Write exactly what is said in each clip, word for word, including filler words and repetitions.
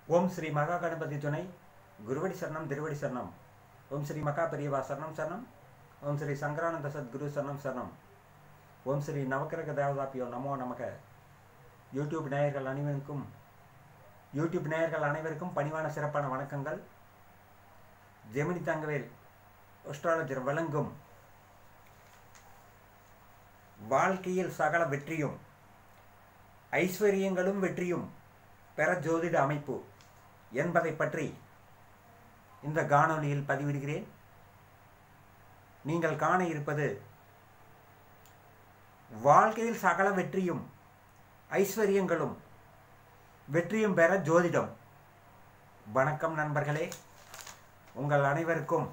ஓம் ஸ்ரீ மகா கணபதி துணை குருவடி சரணம் திருவடி சரணம். ஓம் ஸ்ரீ மகா பெரியவா சரணம் சரணம். ஓம் ஸ்ரீ சங்கரானந்த சத்குரு சரணம் சரணம். ஓம் ஸ்ரீ நவக்கிரக தேவதாப்பியோ நமோ நமக. யூடியூப் நேயர்கள் அனைவருக்கும் யூடியூப் நேயர்கள் அனைவருக்கும் பணிவான சிறப்பான வணக்கங்கள். ஜெமினி தங்கவேல் அஸ்ட்ராலஜர் வழங்கும் வாழ்க்கையில் சகல வெற்றியும் ஐஸ்வர்யங்களும் வெற்றியும் பெற ஜோதிட அமைப்பு என்பதை பற்றி இந்த காணொலியில் பதிவிடுகிறேன். நீங்கள் காண இருப்பது வாழ்க்கையில் சகல வெற்றியும் ஐஸ்வர்யங்களும் வெற்றியும் பெற ஜோதிடம். வணக்கம் நண்பர்களே, உங்கள் அனைவருக்கும்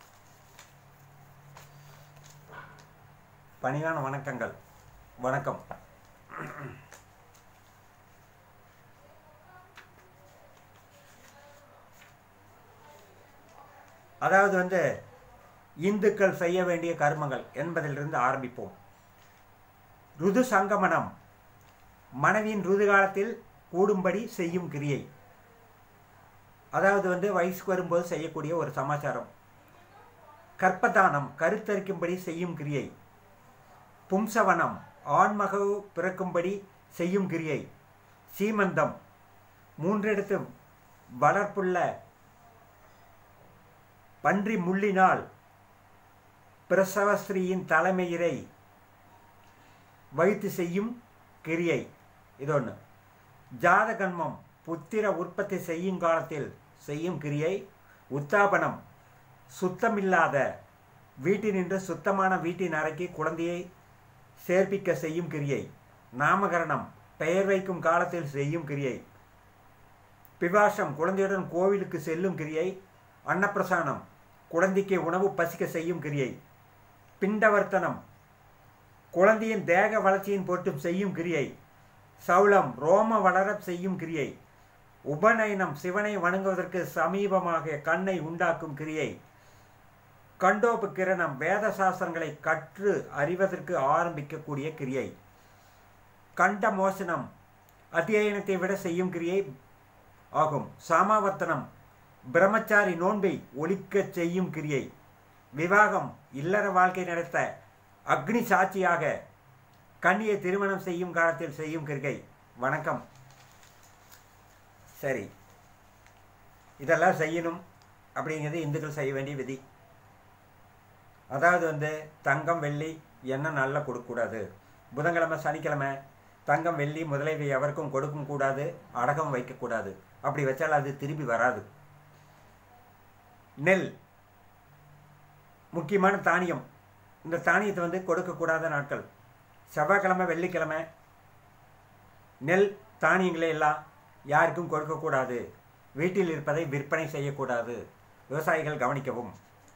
பணிவான வணக்கங்கள். வணக்கம். அதாவது வந்து இந்துக்கள் செய்ய வேண்டிய கர்மங்கள் என்பதிலிருந்து ஆரம்பிப்போம். ருது சங்கமனம், மனைவியின் ருது காலத்தில் கூடும்படி செய்யும் கிரியை. அதாவது வந்து வயசுக்கு வரும்போது செய்யக்கூடிய ஒரு சமாச்சாரம். கற்பதானம், கருத்தரிக்கும்படி செய்யும் கிரியை. பும்சவனம், ஆண்மகவு பிறக்கும்படி செய்யும் கிரியை. சீமந்தம், மூன்றெடுத்து வளர்ப்புள்ள பன்றி முள்ளினால் பிரசவஸ்திரீயின் தலைமையிரை வைத்து செய்யும் கிரியை. இதொன்று. ஜாதகன்மம், புத்திர உற்பத்தி செய்யும் காலத்தில் செய்யும் கிரியை. உத்தாபனம், சுத்தமில்லாத வீட்டினின்று சுத்தமான வீட்டின் அறைக்கு குழந்தையை சேர்ப்பிக்க செய்யும் கிரியை. நாமகரணம், பெயர் வைக்கும் காலத்தில் செய்யும் கிரியை. பிபாசம், குழந்தையுடன் கோவிலுக்கு செல்லும் கிரியை. அன்னப்பிரசானம், குழந்தைக்கு உணவு பசிக்க செய்யும் கிரியை. பிண்டவர்த்தனம், குழந்தையின் தேக வளர்ச்சியின் பொருட்டு செய்யும் கிரியை. சௌளம், ரோம வளர செய்யும் கிரியை. உபநயனம், சிவனை வணங்குவதற்கு சமீபமாக கண்ணை உண்டாக்கும் கிரியை. கண்டோபு கிரணம், வேத சாஸ்திரங்களை கற்று அறிவதற்கு ஆரம்பிக்கக்கூடிய கிரியை. கண்ட மோசனம், அத்தியனத்தை விட செய்யும் கிரியை ஆகும். சாமாவர்த்தனம், பிரம்மச்சாரி நோன்பை ஒழிக்க செய்யும் கிரியை. விவாகம், இல்லற வாழ்க்கை நடத்த அக்னி சாட்சியாக கன்னியை திருமணம் செய்யும் காலத்தில் செய்யும் கிரியை. வணக்கம். சரி, இதெல்லாம் செய்யணும் அப்படிங்கிறது இந்துக்கள் செய்ய வேண்டிய விதி. அதாவது வந்து தங்கம் வெள்ளி எண்ணெய் நல்லா கொடுக்கக்கூடாது. புதன்கிழமை சனிக்கிழமை தங்கம் வெள்ளி முதலீடு எவருக்கும் கொடுக்கும் கூடாது, அடகம் வைக்கக்கூடாது. அப்படி வச்சால் அது திரும்பி வராது. நெல் முக்கியமான தானியம். இந்த தானியத்தை வந்து கொடுக்கக்கூடாத நாட்கள் செவ்வாய்க்கிழமை, வெள்ளிக்கிழமை. நெல் தானியங்களே எல்லாம் யாருக்கும் கொடுக்கக்கூடாது. வீட்டில் இருப்பதை விற்பனை செய்யக்கூடாது. விவசாயிகள் கவனிக்கவும்.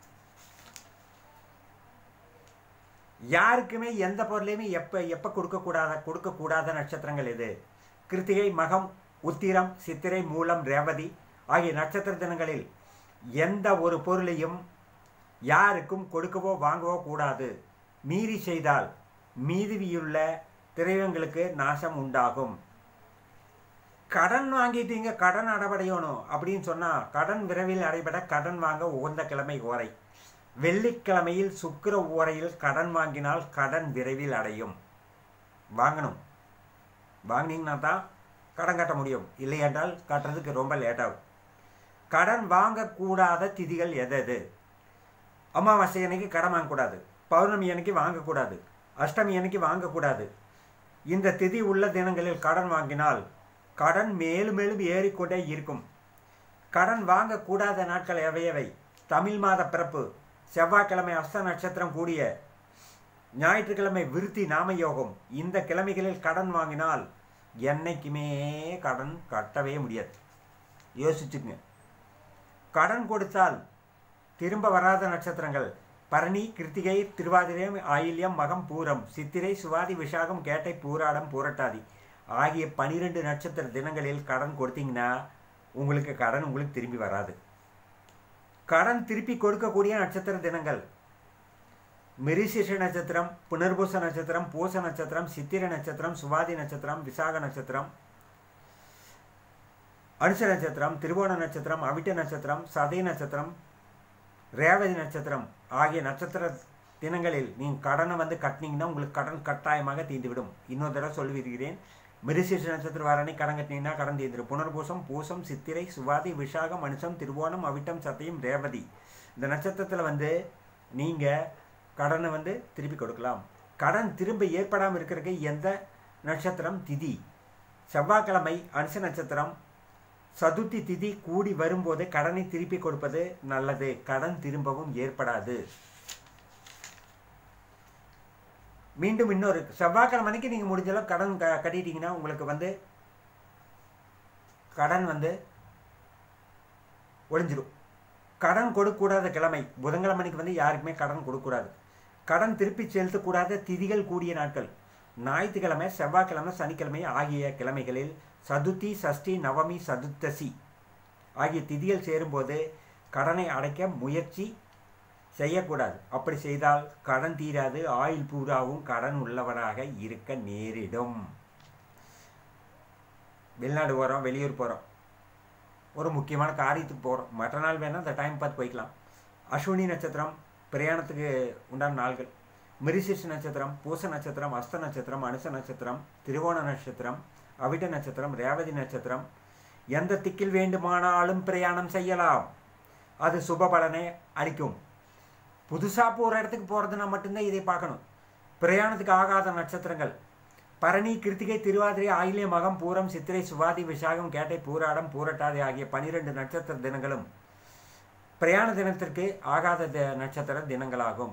யாருக்குமே எந்த பொருளையுமே எப்போ எப்போ கொடுக்கக்கூடாத கொடுக்கக்கூடாத நட்சத்திரங்கள் எது? கிருத்திகை, மகம், உத்திரம், சித்திரை, மூலம், ரேவதி ஆகிய நட்சத்திர தினங்களில் எந்த ஒரு பொருளையும் யாருக்கும் கொடுக்கவோ வாங்கவோ கூடாது. மீறி செய்தால் மீதியுள்ள திரைவங்களுக்கு நாசம் உண்டாகும். கடன் வாங்கிட்டீங்க, கடன் அடைபடையணும் அப்படின்னு சொன்னால் கடன் விரைவில் அடைபட கடன் வாங்க உகந்த கிழமை ஓரை. வெள்ளிக்கிழமையில் சுக்கிர ஓரையில் கடன் வாங்கினால் கடன் விரைவில் அடையும். வாங்கணும். வாங்கினீங்கன்னா தான் கடன் கட்ட முடியும். இல்லையென்றால் கட்டுறதுக்கு ரொம்ப லேட்டாகும். கடன் வாங்கக்கூடாத திதிகள் எது எது? அமாவாசை அன்னைக்கு கடன் வாங்கக்கூடாது. பௌர்ணமி அன்னைக்கு வாங்கக்கூடாது. அஷ்டமி அன்னைக்கு வாங்கக்கூடாது. இந்த திதி உள்ள தினங்களில் கடன் வாங்கினால் கடன் மேலும் மேலும் ஏறிக்கொண்டே இருக்கும். கடன் வாங்கக்கூடாத நாட்கள் எவையவை? தமிழ் மாத பிறப்பு, செவ்வாய்க்கிழமை அஸ்த நட்சத்திரம் கூடிய ஞாயிற்றுக்கிழமை விருத்தி நாமயோகம். இந்த கிழமைகளில் கடன் வாங்கினால் என்னைக்குமே கடன் கட்டவே முடியாது. யோசிச்சுக்குங்க. கடன் கொடுத்தால் திரும்ப வராத நட்சத்திரங்கள் பரணி, கிருத்திகை, திருவாதிரை, ஆயில்யம், மகம், பூரம், சித்திரை, சுவாதி, விஷாகம், கேட்டை, பூராடம், பூரட்டாதி ஆகிய பனிரெண்டு நட்சத்திர தினங்களில் கடன் கொடுத்தீங்கன்னா உங்களுக்கு கடன் உங்களுக்கு திரும்பி வராது. கடன் திருப்பி கொடுக்கக்கூடிய நட்சத்திர தினங்கள் மிருகசீரிஷ நட்சத்திரம், புனர்பூச நட்சத்திரம், பூச நட்சத்திரம், சித்திரை நட்சத்திரம், சுவாதி நட்சத்திரம், விசாக நட்சத்திரம், அனுஷ நட்சத்திரம், திருவோண நட்சத்திரம், அவிட்ட நட்சத்திரம், சதய நட்சத்திரம், ரேவதி நட்சத்திரம் ஆகிய நட்சத்திர தினங்களில் நீங்கள் கடனை வந்து கட்டினீங்கன்னா உங்களுக்கு கடன் கட்டாயமாக தீர்ந்துவிடும். இன்னொரு தடவை சொல்லி வருகிறேன். மிருகசீர்ஷ நட்சத்திரம் வாரணி கடன் கட்டினீங்கன்னா கடன் தீர்ந்துடும். புனர்பூசம், பூசம், சித்திரை, சுவாதி, விஷாகம், அனுஷம், திருவோணம், அவிட்டம், சதயம், ரேவதி இந்த நட்சத்திரத்தில் வந்து நீங்கள் கடனை வந்து திருப்பி கொடுக்கலாம். கடன் திரும்ப ஏற்படாமல் இருக்கிறதுக்கு எந்த நட்சத்திரம் திதி? செவ்வாய்க்கிழமை அனுஷ நட்சத்திரம் சதுர்த்தி திதி கூடி வரும்போது கடனை திருப்பி கொடுப்பது நல்லது. கடன் திரும்பவும் ஏற்படாது. மீண்டும் இன்னொரு செவ்வாய்க்கிழமைக்கு நீங்கள் முடிஞ்சளவு கடன் க கட்டிட்டீங்கன்னா உங்களுக்கு வந்து கடன் வந்து ஒழிஞ்சிடும். கடன் கொடுக்கக்கூடாத கிழமை புதன்கிழமைக்கு வந்து யாருக்குமே கடன் கொடுக்கக்கூடாது. கடன் திருப்பி செலுத்தக்கூடாத திதிகள் கூடிய நாட்கள் ஞாயிற்றுக்கிழமை, செவ்வாய்க்கிழமை, சனிக்கிழமை ஆகிய கிழமைகளில் சதுர்த்தி, சஷ்டி, நவமி, சதுர்த்தசி ஆகிய திதிகள் சேரும்போது கடனை அடைக்க முயற்சி செய்யக்கூடாது. அப்படி செய்தால் கடன் தீராது. ஆயுள் பூராவும் கடன் உள்ளவராக இருக்க நேரிடும். வெளிநாடு போகிறோம், வெளியூர் போகிறோம், ஒரு முக்கியமான காரியத்துக்கு போகிறோம், மற்ற நாள் வேணால் அந்த டைம் பார்த்து போய்க்கலாம். அஸ்வினி நட்சத்திரம் பிரயாணத்துக்கு உண்டான நாள்கள். மிருகசீர்ஷ நட்சத்திரம், பூச நட்சத்திரம், அஸ்த நட்சத்திரம், அனுஷ நட்சத்திரம், திருவோண நட்சத்திரம், அவிட்ட நட்சத்திரம், ரேவதி நட்சத்திரம் எந்த திக்கில் வேண்டுமானாலும் பிரயாணம் செய்யலாம். அது சுப பலனை அளிக்கும். புதுசாக போகிற இடத்துக்கு போகிறதுனா மட்டும்தான் இதை பார்க்கணும். பிரயாணத்துக்கு ஆகாத நட்சத்திரங்கள் பரணி, கிருத்திகை, திருவாதிரை, ஆயில்ய, மகம், பூரம், சித்திரை, சுவாதி, விஷாகம், கேட்டை, பூராடம், பூரட்டாதி ஆகிய பனிரெண்டு நட்சத்திர தினங்களும் பிரயாண தினத்திற்கு ஆகாத நட்சத்திர தினங்களாகும்.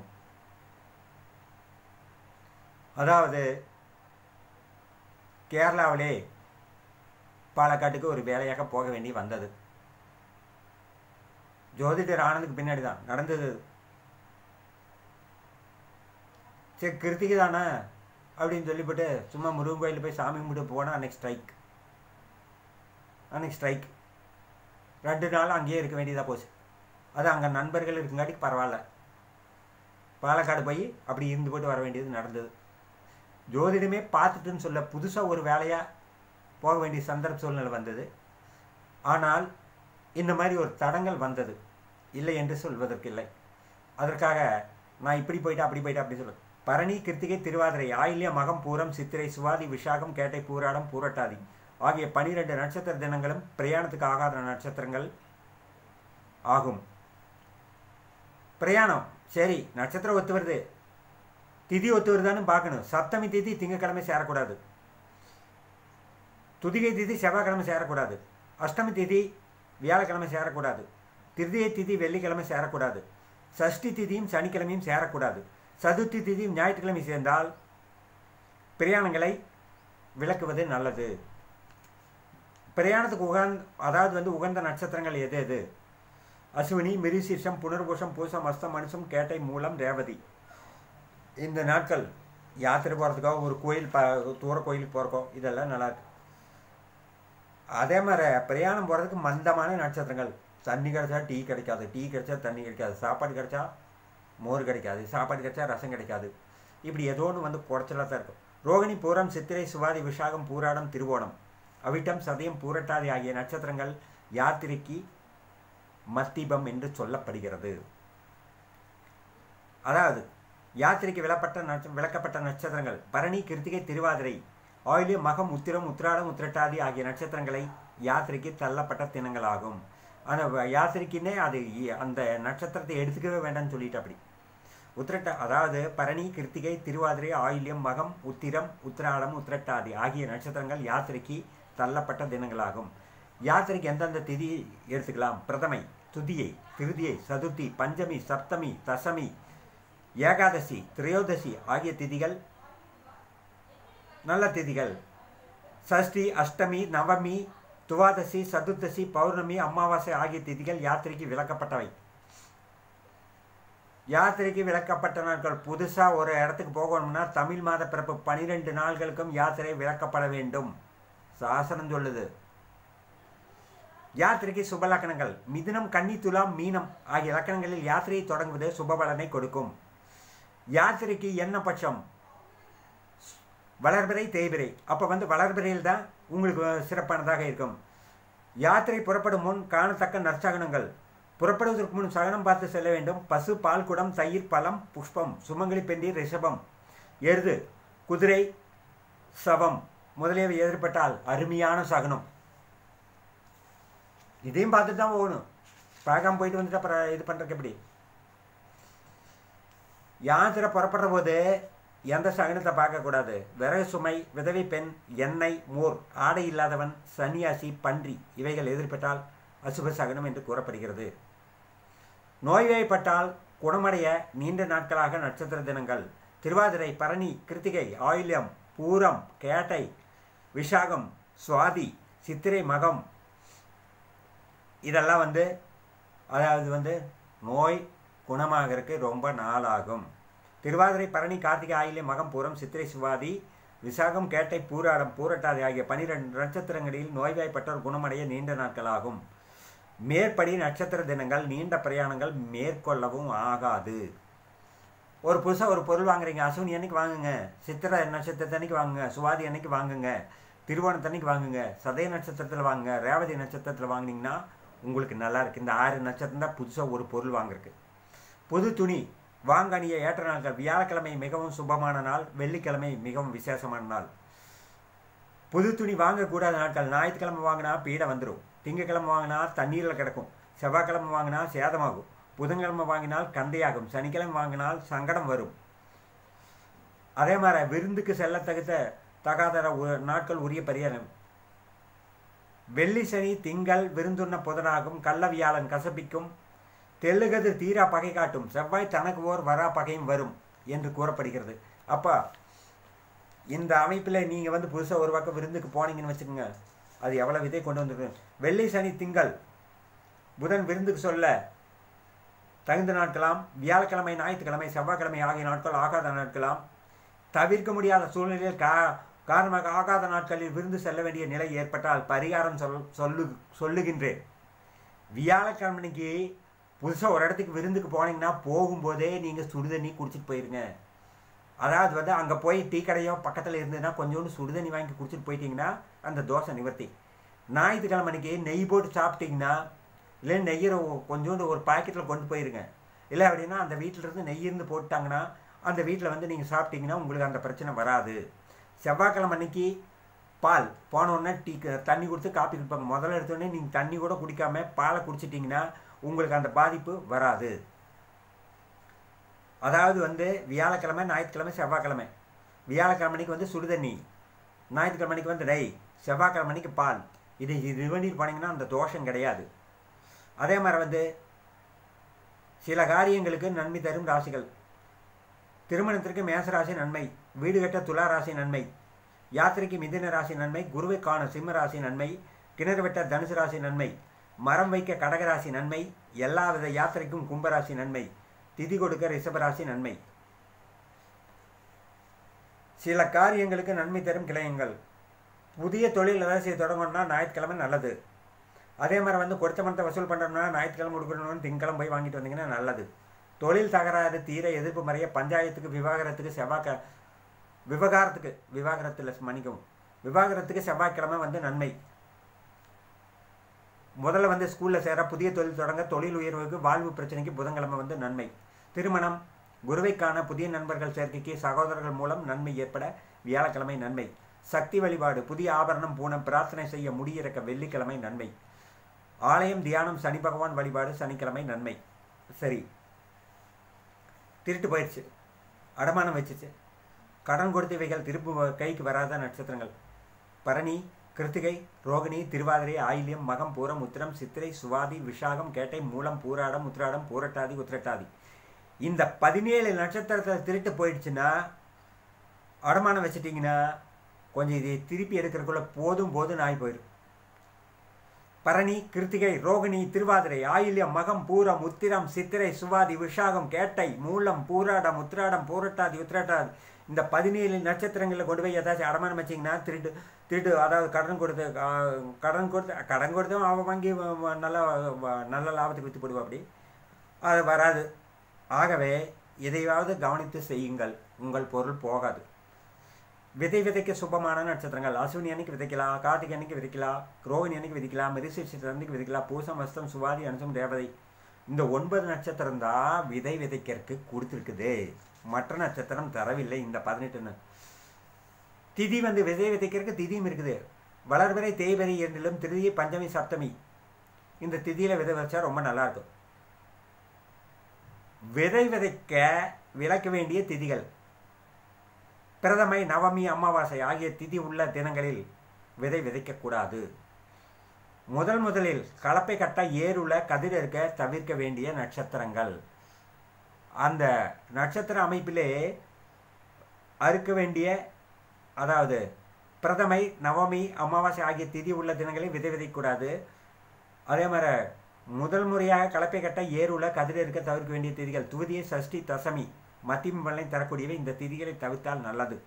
அதாவது கேரளாவிலே பாலக்காட்டுக்கு ஒரு வேலையாக போக வேண்டி வந்தது. ஜோதிடர் ஆனதுக்கு பின்னாடி தான் நடந்தது. சரி கிருத்திகை தானே அப்படின்னு சொல்லிவிட்டு சும்மா முருகன் கோயிலில் போய் சாமி கும்பிட்டு போனால் அன்னைக்கு ஸ்ட்ரைக் அன்னைக்கு ஸ்ட்ரைக் ரெண்டு நாள் அங்கேயே இருக்க வேண்டியதாக போச்சு. அது அங்கே நண்பர்கள் இருக்குங்காட்டி பரவாயில்ல. பாலக்காடு போய் அப்படி இருந்து போட்டு வர வேண்டியது நடந்தது. ஜோதிடமே பார்த்துட்டுன்னு சொல்ல புதுசாக ஒரு வேலையாக போக வேண்டிய சந்தர்ப்ப சூழ்நிலை வந்தது. ஆனால் இந்த மாதிரி ஒரு தடங்கள் வந்தது, இல்லை என்று சொல்வதற்கு இல்லை. அதற்காக நான் இப்படி போயிட்டேன் அப்படி போயிட்டேன் அப்படி சொல்ல. பரணி, கிருத்திகை, திருவாதிரை, ஆயில்ய, மகம், பூரம், சித்திரை, சுவாதி, விஷாகம், கேட்டை, பூராடம், பூரட்டாதி ஆகிய பனிரெண்டு நட்சத்திர தினங்களும் பிரயாணத்துக்கு ஆகாத நட்சத்திரங்கள் ஆகும். பிரயாணம் சரி, நட்சத்திரம் ஒத்து வருது, திதி ஒத்து வருதான்னு பார்க்கணும். சப்தமி திதி திங்கக்கிழமை சேரக்கூடாது. துதிகை திதி செவ்வாய்க்கிழமை சேரக்கூடாது. அஷ்டமி திதி வியாழக்கிழமை சேரக்கூடாது. திருதியை திதி வெள்ளிக்கிழமை சேரக்கூடாது. சஷ்டி திதியும் சனிக்கிழமையும் சேரக்கூடாது. சதுர்த்தி திதியும் ஞாயிற்றுக்கிழமை சேர்ந்தால் பிரயாணங்களை விளக்குவது நல்லது. பிரயாணத்துக்கு உகந்த அதாவது வந்து உகந்த நட்சத்திரங்கள் எது எது? அஸ்வினி, மிருகசீர்ஷம், புனர்பூஷம், பூசம், அஸ்தம், அனுஷம், கேட்டை, மூலம், ரேவதி. இந்த நாட்கள் யாத்திரை போகிறதுக்கோ ஒரு கோயில் ப தூர கோயிலுக்கு போகிறக்கோ இதெல்லாம் நல்லாயிருக்கு. அதே மாதிரி பிரயாணம் போகிறதுக்கு மந்தமான நட்சத்திரங்கள். தண்ணி கிடைச்சா டீ கிடைக்காது, டீ கிடைச்சா தண்ணி கிடைக்காது, சாப்பாடு கிடைச்சா மோர் கிடைக்காது, சாப்பாடு கிடைச்சா ரசம் கிடைக்காது. இப்படி ஏதோ ஒன்று வந்து குறைச்சலாக தான் இருக்கும். ரோகிணி, பூரம், சித்திரை, சுவாதி, விஷாகம், பூராடம், திருவோணம், அவிட்டம், சதயம், பூரட்டாதி ஆகிய நட்சத்திரங்கள் யாத்திரைக்கு மத்திபம் என்று சொல்லப்படுகிறது. அதாவது யாத்திரைக்கு விளப்பட்ட நட்ச விளக்கப்பட்ட நட்சத்திரங்கள் பரணி, கிருத்திகை, திருவாதிரை, ஆயில்யம், மகம், உத்திரம், உத்திராடம், உத்திரட்டாதி ஆகிய நட்சத்திரங்களை யாத்திரைக்கு தள்ளப்பட்ட தினங்களாகும். அந்த யாத்திரைக்குன்னே அது அந்த நட்சத்திரத்தை எடுத்துக்கவே வேண்டாம்னு சொல்லிட்டு அப்படி உத்திரட்ட அதாவது பரணி, கிருத்திகை, திருவாதிரை, ஆயில்யம், மகம், உத்திரம், உத்திராடம், உத்திரட்டாதி ஆகிய நட்சத்திரங்கள் யாத்திரைக்கு தள்ளப்பட்ட தினங்களாகும். யாத்திரைக்கு எந்தெந்த திதி எடுத்துக்கலாம்? பிரதமை, துதியை, திருதியை, சதுர்த்தி, பஞ்சமி, சப்தமி, தசமி, ஏகாதசி, திரையோதசி ஆகிய திதிகள் நல்ல திதிகள். சஷ்டி, அஷ்டமி, நவமி, துவாதசி, சதுர்த்தசி, பௌர்ணமி, அமாவாசை ஆகிய திதிகள் யாத்திரைக்கு விளக்கப்பட்டவை. யாத்திரைக்கு விளக்கப்பட்ட நாட்கள். புதுசாக ஒரு இடத்துக்கு போகணும்னா தமிழ் மாத பிறப்பு பனிரெண்டு நாள்களுக்கும் யாத்திரை விளக்கப்பட வேண்டும். சாசனம் சொல்லுது. யாத்திரைக்கு சுப லக்கணங்கள். மிதுனம், கன்னி, துலாம், மீனம் ஆகிய லக்கணங்களில் யாத்திரையை தொடங்குவது சுபபலனை கொடுக்கும். யாத்திரைக்கு என்ன பட்சம்? வளர்பிறை, தேய்பிறை. அப்போ வந்து வளர்பிறையில் தான் உங்களுக்கு சிறப்பானதாக இருக்கும். யாத்திரை புறப்படும் முன் காணத்தக்க நற்சகனங்கள். புறப்படுவதற்கு முன் சகனம் பார்த்து செல்ல வேண்டும். பசு, பால் குடம், தயிர், பழம், புஷ்பம், சுமங்கலி பெண்டி, ரிஷபம், எருது, குதிரை, சவம் முதலியவை எதிர்பட்டால் அருமையான சகனம். இதையும் பார்த்துட்டு தான் போகணும். பார்க்காம போயிட்டு வந்துட்டு அப்புறம் இது பண்ணுறதுக்கு எப்படி? யாத்திரை புறப்படுற போது எந்த சகனத்தை பார்க்கக்கூடாது. விறகு சுமை, விதவை பெண், எண்ணெய், மோர், ஆடை இல்லாதவன், சன்னியாசி, பன்றி இவைகள் எதிர்பட்டால் அசுப சகனம் என்று கூறப்படுகிறது. நோய்வாய்ப்பட்டால் குணமடைய நீண்ட நாட்களாக நட்சத்திர தினங்கள். திருவாதிரை, பரணி, கிருத்திகை, ஆயில்யம், பூரம், கேட்டை, விஷாகம், சுவாதி, சித்திரை, மகம் இதெல்லாம் வந்து அதாவது வந்து நோய் குணமாகறதுக்கு ரொம்ப நாளாகும். திருவாதிரை, பரணி, கார்த்திகை, ஆயில்யம், மகம், பூரம், சித்திரை, சுவாதி, விசாகம், கேட்டை, பூராடம், பூரட்டாதி ஆகிய பனிரெண்டு நட்சத்திரங்களில் நோய்வாய்ப்பட்டோர் குணமடைய நீண்ட நாட்களாகும். மேற்படி நட்சத்திர தினங்கள் நீண்ட பிரயாணங்கள் மேற்கொள்ளவும் ஆகாது. ஒரு புதுசாக ஒரு பொருள் வாங்குறீங்க, அசுவினி அன்னைக்கு வாங்குங்க, சித்திரை நட்சத்திரத்தன்னைக்கு வாங்குங்க, சுவாதி அன்னைக்கு வாங்குங்க, திருவோணத்தன்னைக்கு வாங்குங்க, சதய நட்சத்திரத்தில் வாங்குங்க, ரேவதி நட்சத்திரத்தில் வாங்கினீங்கன்னா உங்களுக்கு நல்லா இருக்குது. இந்த ஆறு நட்சத்திரம் தான் புதுசாக ஒரு பொருள் வாங்குறதுக்கு. புது துணி வாங்க அணிய ஏற்ற நாட்கள். வியாழக்கிழமை மிகவும் சுபமான நாள், வெள்ளிக்கிழமை மிகவும் விசேஷமான நாள். புது துணி வாங்கக்கூடாத நாட்கள். ஞாயிற்றுக்கிழமை வாங்கினா பீடை வந்துடும், திங்கக்கிழமை வாங்கினா தண்ணீரில் கிடக்கும், செவ்வாய்க்கிழமை வாங்கினா சேதமாகும், புதன்கிழமை வாங்கினால் கந்தையாகும், சனிக்கிழமை வாங்கினால் சங்கடம் வரும். அதே மாதிரி விருந்துக்கு செல்ல தகுந்த தகாத நாட்கள் உரிய பரிகாரம். வெள்ளி, சனி, திங்கள் விருந்துண்ண புதனாகும், கள்ள வியாழன் கசப்பிக்கும், தெல்லுகது தீரா பகை காட்டும், செவ்வாய் தனக்கு ஓர் வரா பகையும் வரும் என்று கூறப்படுகிறது. அப்போ இந்த அமைப்பில் நீங்கள் வந்து புதுசாக ஒரு பக்கம் விருந்துக்கு போனீங்கன்னு வச்சுக்கோங்க, அது எவ்வளோ விதை கொண்டு வந்துருக்கு. வெள்ளி, சனி, திங்கள், புதன் விருந்துக்கு சொல்ல தகுந்த நாட்களாம். வியாழக்கிழமை, ஞாயிற்றுக்கிழமை, செவ்வாய்க்கிழமை ஆகிய நாட்கள் ஆகாத நாட்களாம். தவிர்க்க முடியாத சூழ்நிலையில் கா காரணமாக ஆகாத நாட்களில் விருந்து செல்ல வேண்டிய நிலை ஏற்பட்டால் பரிகாரம் சொல் சொல்லு சொல்லுகின்றேன். வியாழக்கிழமைக்கு புதுசாக ஒரு இடத்துக்கு விருந்துக்கு போனீங்கன்னா போகும்போதே நீங்கள் சுடுதண்ணி குடிச்சிட்டு போயிருங்க. அதாவது வந்து அங்கே போய் டீ கடையோ பக்கத்தில் இருந்ததுன்னா கொஞ்சோண்டு சுடுதண்ணி வாங்கி குடிச்சிட்டு போயிட்டீங்கன்னா அந்த தோசை நிவர்த்தி. ஞாயிற்றுக்கிழமைக்கு நெய் போட்டு சாப்பிட்டீங்கன்னா, இல்லை நெய்யை கொஞ்சோண்டு ஒரு பாக்கெட்டில் கொண்டு போயிருங்க. இல்லை அப்படின்னா அந்த வீட்டிலிருந்து நெய் இருந்து போட்டாங்கன்னா அந்த வீட்டில் வந்து நீங்கள் சாப்பிட்டீங்கன்னா உங்களுக்கு அந்த பிரச்சனை வராது. செவ்வாய்க்கிழமை அன்னைக்கு பால் போனோடனே டீ தண்ணி கொடுத்து காப்பி கொடுப்பாங்க. முதல்ல எடுத்தோடனே நீங்கள் தண்ணி கூட குடிக்காமல் பாலை குடிச்சிட்டிங்கன்னா உங்களுக்கு அந்த பாதிப்பு வராது. அதாவது வந்து வியாழக்கிழமை, ஞாயிற்றுக்கிழமை, செவ்வாய்க்கிழமை. வியாழக்கிழமைக்கு வந்து சுடுதண்ணி, ஞாயிற்றுக்கிழமைக்கு வந்து நெய், செவ்வாய்க்கிழமைக்கு பால். இது இது பண்ணிட்டு போனீங்கன்னா அந்த தோஷம் கிடையாது. அதே மாதிரி வந்து சில காரியங்களுக்கு நன்மை தரும் ராசிகள். திருமணத்திற்கு மேசராசி நன்மை, வீடு கட்ட துலா ராசி நன்மை, யாத்திரைக்கு மிதுன ராசி நன்மை, குருவை காண சிம்ம ராசி நன்மை, கிணறு வெட்ட தனுசு ராசி நன்மை, மரம் வைக்க கடகராசி நன்மை, எல்லாவித யாத்திரைக்கும் கும்பராசி நன்மை, திதி கொடுக்க ரிஷபராசி நன்மை. சில காரியங்களுக்கு நன்மை தரும் கிளையங்கள். புதிய தொழில் ஏதாவது செய்ய தொடங்கணும்னா ஞாயிற்றுக்கிழமை நல்லது. அதே மாதிரி வந்து கொடுத்த மரத்தை வசூல் பண்ணுறோம்னா ஞாயிற்றுக்கிழமை கொடுக்கணும்னு திங்கக்கிழமை போய் வாங்கிட்டு வந்தீங்கன்னா நல்லது. தொழில் தகராறு தீர எதிர்ப்பு மறைய பஞ்சாயத்துக்கு விவாகரத்துக்கு செவ்வாய்க்க விவகாரத்துக்கு விவாகரத்தில் மன்னிக்கவும் விவாகரத்துக்கு செவ்வாய்க்கிழமை வந்து நன்மை. முதல்ல வந்து ஸ்கூலில் சேர, புதிய தொழில் தொடங்க, தொழில் உயர்வுக்கு, வாழ்வு பிரச்சனைக்கு புதன்கிழமை வந்து நன்மை. திருமணம், குருவைக்கான புதிய நண்பர்கள் சேர்க்கைக்கு, சகோதரர்கள் மூலம் நன்மை ஏற்பட வியாழக்கிழமை நன்மை. சக்தி வழிபாடு, புதிய ஆபரணம் பூணம் பிரார்த்தனை செய்ய முடியிறக்க வெள்ளிக்கிழமை நன்மை. ஆலயம் தியானம் சனி பகவான் வழிபாடு சனிக்கிழமை நன்மை. சரி, திருட்டு போயிடுச்சு, அடமானம் வச்சிச்சு, கடன் கொடுத்தவைகள் திருப்பு கைக்கு வராத நட்சத்திரங்கள். பரணி, கிருத்திகை, ரோகிணி, திருவாதிரை, ஆயில்யம், மகம், பூரம், உத்திரம், சித்திரை, சுவாதி, விஷாகம், கேட்டை, மூலம், பூராடம், உத்திராடம், பூரட்டாதி, உத்திரட்டாதி. இந்த பதினேழு நட்சத்திரத்தில் திருட்டு போயிடுச்சுன்னா, அடமானம் வச்சுட்டிங்கன்னா கொஞ்சம் இதை திருப்பி எடுக்கிறதுக்குள்ள போதும் போதும் ஆகி போயிடும். பரணி, கிருத்திகை, ரோகிணி, திருவாதிரை, ஆயில்யம், மகம், பூரம், உத்திரம், சித்திரை, சுவாதி, விஷாகம், கேட்டை, மூலம், பூராடம், உத்திராடம், பூரட்டாதி, உத்திரட்டாதி. இந்த பதினேழு நட்சத்திரங்களில் கொண்டு போய் ஏதாச்சும் அடமானம் வச்சிங்கன்னா திருட்டு திருட்டு அதாவது கடன் கொடுத்து கடன் கொடுத்து கடன் கொடுத்தும் அவன் வாங்கி நல்லா நல்ல லாபத்துக்கு விற்று போடுவா, அப்படி அது வராது. ஆகவே எதையாவது கவனித்து செய்யுங்கள், உங்கள் பொருள் போகாது. விதை விதைக்க சுபமான நட்சத்திரங்கள். அஸ்வினி அன்னைக்கு விதைக்கலாம், கார்த்திகை அன்னைக்கு விதைக்கலாம், ரோகிணி அன்னைக்கு விதைக்கலாம், மிருகசீரிஷம் அன்னைக்கு விதைக்கலாம், பூசம், அஸ்தம், சுவாதி, அனுசம், ரேவதி. இந்த ஒன்பது நட்சத்திரம் தான் விதை விதைக்கிறதுக்கு கொடுத்துருக்குது. மற்ற நட்சத்திரம் தரவில்லை. இந்த பதினெட்டுன்னு திதி வந்து விதை விதைக்கிறதுக்கு திதியும் இருக்குது. வளர்வரை தேய்வரை இரண்டிலும் திருதி பஞ்சமி சப்தமி இந்த திதியில் விதை விதைச்சா ரொம்ப நல்லாயிருக்கும். விதை விதைக்க விளக்க வேண்டிய திதிகள் பிரதமை, நவமி, அமாவாசை ஆகிய திதி உள்ள தினங்களில் விதை விதைக்கக்கூடாது. முதல் முதலில் கலப்பை கட்ட ஏறுள்ள கதிர் இருக்க தவிர்க்க வேண்டிய நட்சத்திரங்கள். அந்த நட்சத்திர அமைப்பிலே அறுக்க வேண்டிய, அதாவது பிரதமை, நவமி, அமாவாசை ஆகிய திதி உள்ள தினங்களில் விதை விதைக்கூடாது. அதே மாதிரி முதல் முறையாக கலப்பை கட்ட ஏறுள்ள கதிர் இருக்க தவிர்க்க வேண்டிய திதிகள் துவதியை, சஷ்டி, தசமி, மத்தியம் பலனை தரக்கூடியவை. இந்த திதிகளை தவிர்த்தால் நல்லது.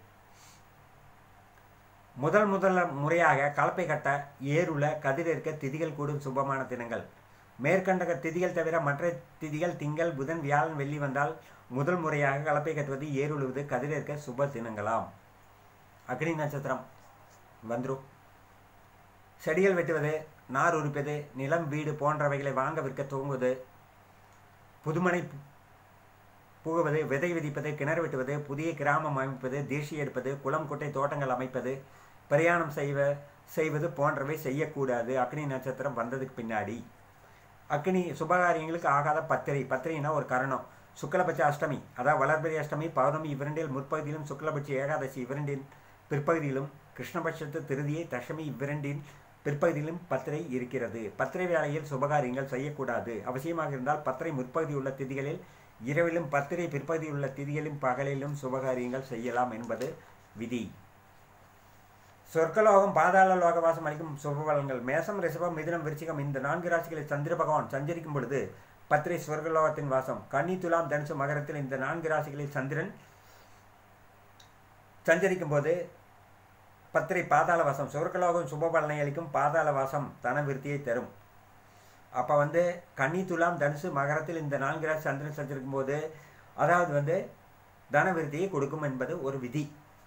முதல் முதல் முறையாக கலப்பை கட்ட ஏறுள்ள கதிர் இருக்க திதிகள் கூடும் சுபமான தினங்கள். மேற்கண்ட திதிகள் தவிர மற்ற திதிகள் திங்கள், புதன், வியாழன், வெள்ளி வந்தால் முதல் முறையாக கலப்பை கட்டுவது, ஏறுழுவது, கதிர் இருக்க சுப தினங்களாம். அக்னி நட்சத்திரம் வந்துடும். செடிகள் வெட்டுவது, நார் உரிப்பது, நிலம், வீடு போன்றவைகளை வாங்க விற்க துவங்குவது, புதுமனை புகுவது, விதை விதிப்பது, கிணறு வெட்டுவது, புதிய கிராமம் அமைப்பது, தீட்சி எடுப்பது, குளம், குட்டை, தோட்டங்கள் அமைப்பது, பிரயாணம் செய்வ செய்வது போன்றவை செய்யக்கூடாது. அக்னி நட்சத்திரம் வந்ததுக்கு பின்னாடி அக்னி சுபகாரியங்களுக்கு ஆகாத பத்திரை. பத்திரைனா ஒரு கரணம். சுக்லபட்ச அஷ்டமி, அதாவது வளர்பிறை அஷ்டமி, பௌர்ணமி இவ்விரண்டில் முற்பகுதியிலும், சுக்லபட்ச ஏகாதசி இவ்விரண்டின் பிற்பகுதியிலும், கிருஷ்ணபட்சத்து திருதியை, தசமி இவ்விரண்டின் பிற்பகுதியிலும் பத்திரை இருக்கிறது. பத்திரை வேளையில் சுபகாரியங்கள் செய்யக்கூடாது. அவசியமாக இருந்தால் பத்திரை முற்பகுதி உள்ள திதிகளில் இரவிலும், பத்திரை பிற்பகுதி உள்ள திதிகளிலும் பகலிலும் சுபகாரியங்கள் செய்யலாம் என்பது விதி. சொர்க்கலோகம், பாதாள லோகவாசம் அளிக்கும் சுபபலன்கள். மேசம், ரிஷபம், மிதுனம், விருச்சிகம் இந்த நான்கு ராசிகளில் சந்திர பகவான் சஞ்சரிக்கும் பொழுது பத்திரை சொர்க்கலோகத்தின் வாசம். கன்னி, துலாம், தனுசு, மகரத்தில் இந்த நான்கு ராசிகளில் சந்திரன் சஞ்சரிக்கும் போது பத்திரை பாதாள வாசம். சொர்க்கலோகம் சுபபலனை அளிக்கும், பாதாள வாசம் தன விருத்தியை தரும். அப்போ வந்து கன்னி, துலாம், தனுசு, மகரத்தில் இந்த நான்கு ராசி சந்திரன் சஞ்சரிக்கும் போது அதாவது வந்து தன விருத்தியை கொடுக்கும் என்பது ஒரு விதி.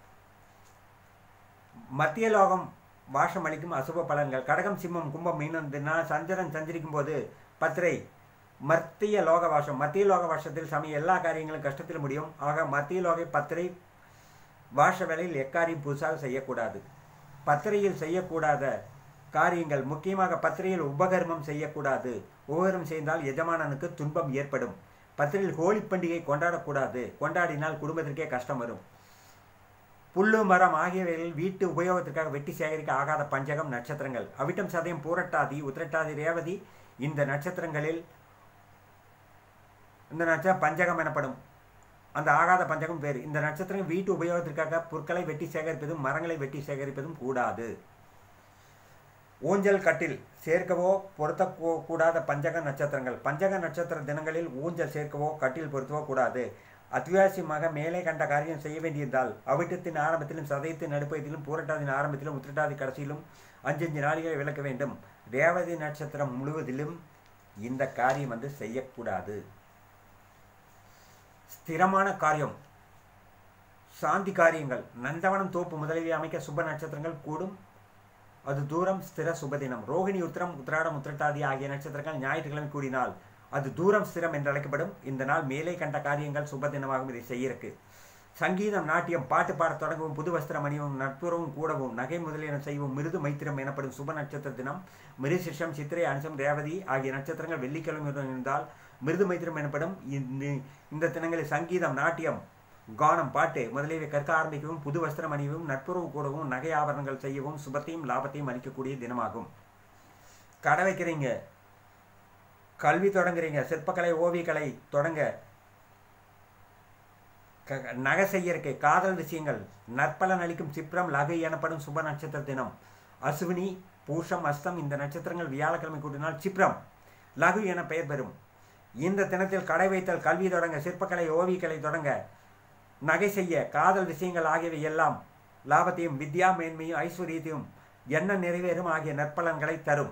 மத்திய லோகம் வாசம் அளிக்கும் அசுப பலன்கள். கடகம், சிம்மம், கும்பம், மீனம் சந்திரன் சஞ்சரிக்கும் போது பத்திரை மத்திய லோக வாசம். மத்திய லோக வாசத்தில் சமய எல்லா காரியங்களும் கஷ்டத்தில் முடியும். ஆக மத்திய லோக பத்திரை வாச வேளையில் எக்காரியம் புதுசாக செய்யக்கூடாது. பத்திரையில் செய்யக்கூடாத காரியங்கள் முக்கியமாக பத்திரையில் உபகர்மம் செய்யக்கூடாது. உபகர்மம் செய்தால் எஜமானனுக்கு துன்பம் ஏற்படும். பத்திரையில் ஹோலி பண்டிகை கொண்டாடக்கூடாது. கொண்டாடினால் குடும்பத்திற்கே கஷ்டம் வரும். புல்லு, மரம் ஆகியவைகளில் வீட்டு உபயோகத்திற்காக வெட்டி சேகரிக்க ஆகாத பஞ்சகம் நட்சத்திரங்கள். அவிட்டம், சதயம், பூரட்டாதி, உத்திரட்டாதி, ரேவதி இந்த நட்சத்திரங்களில் இந்த நட்சத்திரம் பஞ்சகம் எனப்படும். அந்த ஆகாத பஞ்சகம் வேறு. இந்த நட்சத்திரம் வீட்டு உபயோகத்திற்காக புற்களை வெட்டி சேகரிப்பதும் மரங்களை வெட்டி சேகரிப்பதும் கூடாது. ஊஞ்சல், கட்டில் சேர்க்கவோ பொருத்த கூடாத பஞ்சக நட்சத்திரங்கள். பஞ்சக நட்சத்திர தினங்களில் ஊஞ்சல் சேர்க்கவோ கட்டில் பொருத்தவோ கூடாது. அத்தியாவசியமாக மேலே கண்ட காரியம் செய்ய வேண்டியிருந்தால் அவிட்டத்தின் ஆரம்பத்திலும், சதயத்தின் நடுப்பகுதியிலும், பூரட்டாதின் ஆரம்பத்திலும், உத்திரட்டாதி கடைசியிலும் அஞ்சு அஞ்சு நாளிகளை விளக்க வேண்டும். ரேவதி நட்சத்திரம் முழுவதிலும் இந்த காரியம் வந்து செய்யக்கூடாது. ஸ்திரமான காரியம், சாந்தி காரியங்கள், நந்தவனம், தோப்பு முதலியவை அமைக்க சுப நட்சத்திரங்கள் கூடும். அது தூரம், ஸ்திர, சுபதினம். ரோகிணி, உத்திரம், உத்திராடம், உத்திரட்டாதி ஆகிய நட்சத்திரங்கள் ஞாயிற்றுக்கிழமை கூடினால் அது தூரம், ஸ்திரம் என்று அழைக்கப்படும். இந்த நாள் மேலே கண்ட காரியங்கள் சுபதினமாகவும் இதை செய்யிருக்கு. சங்கீதம், நாட்டியம், பாட்டு பாட தொடங்கவும், புது வஸ்திரம் அணியவும், நட்புறவும் கூடவும், நகை முதலியன செய்யவும் மிருது மைத்திரம் எனப்படும் சுப நட்சத்திர தினம். மிருசிஷம், சித்திரை, அனுசம், ரேவதி ஆகிய நட்சத்திரங்கள் வெள்ளிக்கிழமையுடன் இருந்தால் மிருது மைத்திரம் எனப்படும். இந்த தினங்களில் சங்கீதம், நாட்டியம், கானம், பாட்டு முதலியவை கற்க ஆரம்பிக்கவும், புது வஸ்திரம் அணியவும், நட்புறவு கூடவும், நகை ஆபரணங்கள் செய்யவும் சுபத்தையும் லாபத்தையும் அளிக்கக்கூடிய தினமாகும். கடை வைக்கிறீங்க, கல்வி தொடங்குறீங்க, சிற்பக்கலை, ஓவியக்கலை தொடங்க, நகை செய்யறக்கு, காதல் விஷயங்கள், நற்பலன் அளிக்கும் சிப்ரம், லகு எனப்படும் சுப நட்சத்திர தினம். அசுவினி, பூஷம், அஸ்தம் இந்த நட்சத்திரங்கள் வியாழக்கிழமை கூட்டினால் சிப்ரம், லகு என பெயர் பெறும். இந்த தினத்தில் கடை வைத்தல், கல்வி தொடங்க, சிற்பக்கலை, ஓவியக்கலை தொடங்க, நகை செய்ய, காதல் விஷயங்கள் ஆகியவை எல்லாம் லாபத்தையும், வித்யா மேன்மையும், ஐஸ்வர்யத்தையும், எண்ண நிறைவேறும் ஆகிய நற்பலன்களை தரும்.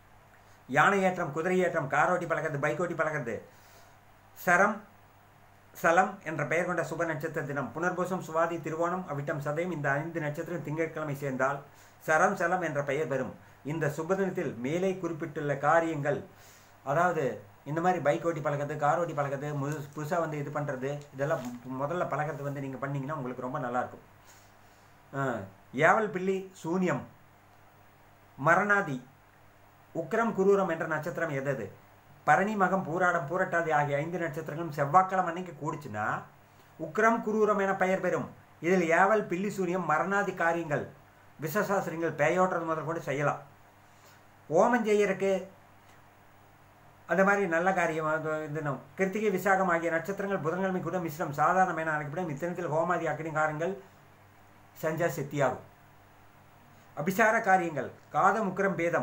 யானை ஏற்றம், குதிரை ஏற்றம், காரோட்டி பழகிறது, பைக்கோட்டி பழகிறது, சரம், சலம் என்ற பெயர் கொண்ட சுப நட்சத்திர தினம். புனர்பூசம், சுவாதி, திருவோணம், அவிட்டம், சதயம் இந்த ஐந்து நட்சத்திரம் திங்கட்கிழமை சேர்ந்தால் சரம் சலம் என்ற பெயர் பெறும். இந்த சுப தினத்தில் மேலே குறிப்பிட்டுள்ள காரியங்கள், அதாவது இந்த மாதிரி பைக் ஓட்டி பழகிறது, கார் ஓட்டி பழகிறது, முது புதுசாக வந்து இது பண்ணுறது, இதெல்லாம் முதல்ல பழகிறது வந்து நீங்கள் பண்ணிங்கன்னா உங்களுக்கு ரொம்ப நல்லாயிருக்கும். ஏவல், பில்லி, சூன்யம், மரணாதி, உக்கிரம், குரூரம் என்ற நட்சத்திரம் எதது? பரணி, மகம், பூராடம், பூரட்டாதி ஆகிய ஐந்து நட்சத்திரங்களும் செவ்வாய்க்கிழமை அன்னைக்கு கூடிச்சுன்னா உக்கிரம் குரூரம் என பெயர் பெறும். இதில் ஏவல், பில்லி, சூரியம், மரணாதி காரியங்கள், விசசாஸ்திரங்கள், பேயோட்டுறது முதல் கொண்டு செய்யலாம். ஓமம் செய்யறதுக்கு அந்த மாதிரி நல்ல காரியம் தினம். கிருத்திகை, விசாகம் ஆகிய நட்சத்திரங்கள் புதன்கிழமை கூட மிஸ்ரம் சாதாரண என அழைக்கப்படும். இத்தினத்தில் ஹோமாதி அக்னி காரியங்கள் செஞ்சா சித்தியாகும். அபிசார காரியங்கள் காதம், உக்கிரம், பேதம்,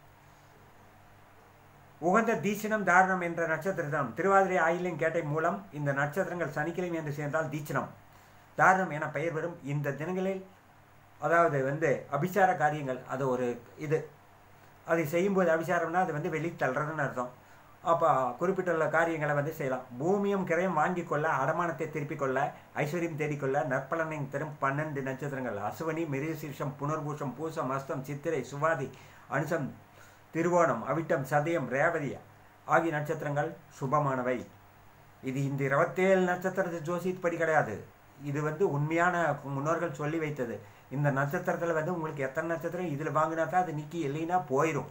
உகந்த தீட்சணம், தாரணம் என்ற நட்சத்திரம். திருவாதிரை, ஆயில்யம், கேட்டை, மூலம் இந்த நட்சத்திரங்கள் சனிக்கிழமை என்று சேர்ந்தால் தீட்சணம், தாரணம் என பெயர் பெறும். இந்த தினங்களில் அதாவது வந்து அபிசார காரியங்கள், அது ஒரு இது, அதை செய்யும்போது அபிசாரம்னா அது வந்து வெளி தள்ளுறதுன்னு அர்த்தம். அப்போ குறிப்பிட்டுள்ள காரியங்களை வந்து செய்யலாம். பூமியும் கிரையும் வாங்கி கொள்ள, அடமானத்தை திருப்பிக் கொள்ள, ஐஸ்வர்யம் தேடிக்கொள்ள நற்பலனை தரும் பன்னெண்டு நட்சத்திரங்கள். அசுவனி, மிருகசீர்ஷம், புனர்பூஷம், பூசம், அஸ்தம், சித்திரை, சுவாதி, அனுசம், திருவோணம், அவிட்டம், சதயம், ரேவதி ஆகிய நட்சத்திரங்கள் சுபமானவை. இது இந்த இருபத்தேழு நட்சத்திரத்து ஜோசிப்படி கிடையாது. இது வந்து உண்மையான முன்னோர்கள் சொல்லி வைத்தது. இந்த நட்சத்திரத்தில் வந்து உங்களுக்கு எத்தனை நட்சத்திரம் இதில் வாங்கினா தான் அது நிற்கி, இல்லைன்னா போயிடும்.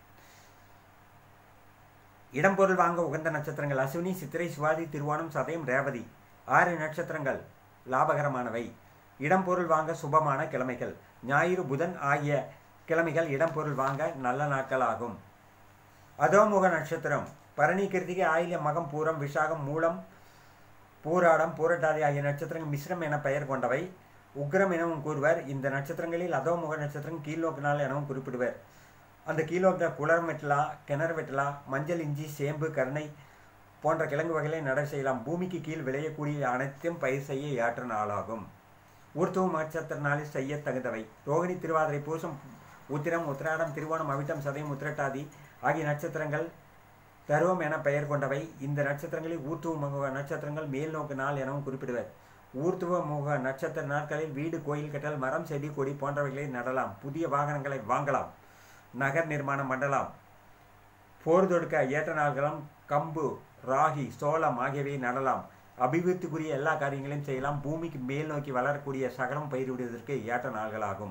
இடம்பொருள் வாங்க உகந்த நட்சத்திரங்கள் அசுவினி, சித்திரை, சுவாதி, திருவோணம், சதயம், ரேவதி ஆறு நட்சத்திரங்கள் லாபகரமானவை. இடம்பொருள் வாங்க சுபமான கிழமைகள் ஞாயிறு, புதன் ஆகிய கிழமைகள் இடம்பொருள் வாங்க நல்ல நாட்கள் ஆகும். அதோமுக நட்சத்திரம் பரணி, கிருத்திகை, ஆயில்யம், மகம், பூரம், விஷாகம், மூலம், பூராடம், பூரட்டாதி ஆகிய நட்சத்திரங்கள் மிஸ்ரம் என பெயர் கொண்டவை. உக்ரம் எனவும் கூறுவர். இந்த நட்சத்திரங்களில் அதோமுக நட்சத்திரம் கீழ்நோக்கு நாள் எனவும் குறிப்பிடுவர். அந்த கீழ்நோக்கில் குளம் வெட்டலாம், கிணறு வெட்டலாம், மஞ்சள், இஞ்சி, சேம்பு, கருணை போன்ற கிழங்கு வகைகளை நடை செய்யலாம். பூமிக்கு கீழ் விளையக்கூடிய அனைத்தும் பயிர் செய்ய ஏற்ற நாளாகும். ஊர்த்துவ நட்சத்திர நாளில் செய்ய தகுந்தவை ரோகிணி, திருவாதிரை, பூசம், உத்திரம், உத்திராடம், திருவோணம், அவிட்டம், சதயம், உத்திரட்டாதி ஆகிய நட்சத்திரங்கள் தருவம் என பெயர் கொண்டவை. இந்த நட்சத்திரங்களில் ஊர்த்துவ முக நட்சத்திரங்கள் மேல் நோக்கு நாள் எனவும் குறிப்பிடுவர். ஊர்த்துவ முக நட்சத்திர நாட்களில் வீடு, கோயில் கட்டல், மரம், செடி, கொடி போன்றவைகளை நடலாம். புதிய வாகனங்களை வாங்கலாம். நகர் நிர்மாணம் பண்ணலாம். போர் தொடுக்க ஏற்ற நாள்களும் கம்பு, ராகி, சோளம் ஆகியவை நடலாம். அபிவிருத்திக்குரிய எல்லா காரியங்களையும் செய்யலாம். பூமிக்கு மேல் நோக்கி வளரக்கூடிய சகலம் பயிரிடுவதற்கு ஏற்ற நாள்களாகும்.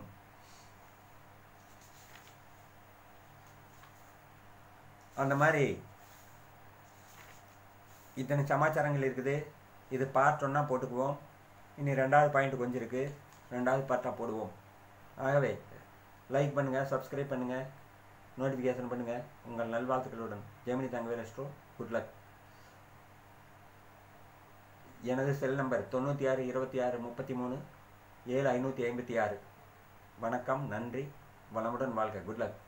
அந்த மாதிரி இத்தனை சமாச்சாரங்கள் இருக்குது. இது பார்ட் ஒன்றா போட்டுக்குவோம். இனி ரெண்டாவது பாயிண்ட் கொஞ்சம் இருக்குது, ரெண்டாவது பார்ட்டாக போடுவோம். ஆகவே லைக் பண்ணுங்கள், சப்ஸ்கிரைப் பண்ணுங்கள், நோட்டிஃபிகேஷன் பண்ணுங்கள். உங்கள் நல்வாழ்த்துக்களுடன் Gemini Thangavel astro. Good luck. எனது செல் நம்பர் தொண்ணூற்றி ஆறு இருபத்தி ஆறு முப்பத்தி மூணு ஏழு ஐநூற்றி ஐம்பத்தி ஆறு. வணக்கம், நன்றி, வளமுடன் வாழ்க. Good luck.